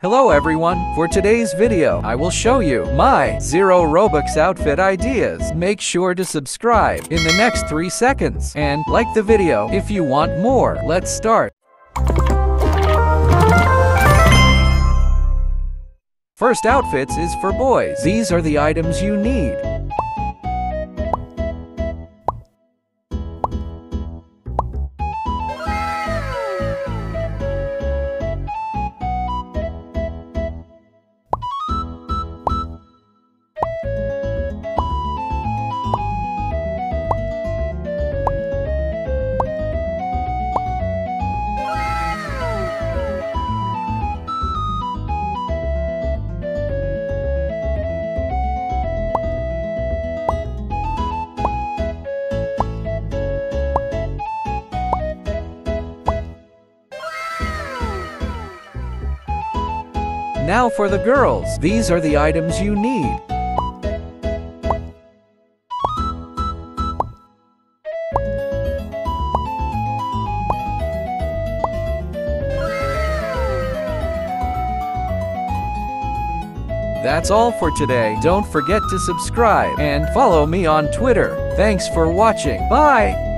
Hello everyone, for today's video, I will show you my 0 Robux outfit ideas. Make sure to subscribe in the next 3 seconds and like the video if you want more. Let's start. First outfits is for boys. These are the items you need. Now for the girls, these are the items you need. That's all for today. Don't forget to subscribe and follow me on Twitter. Thanks for watching. Bye!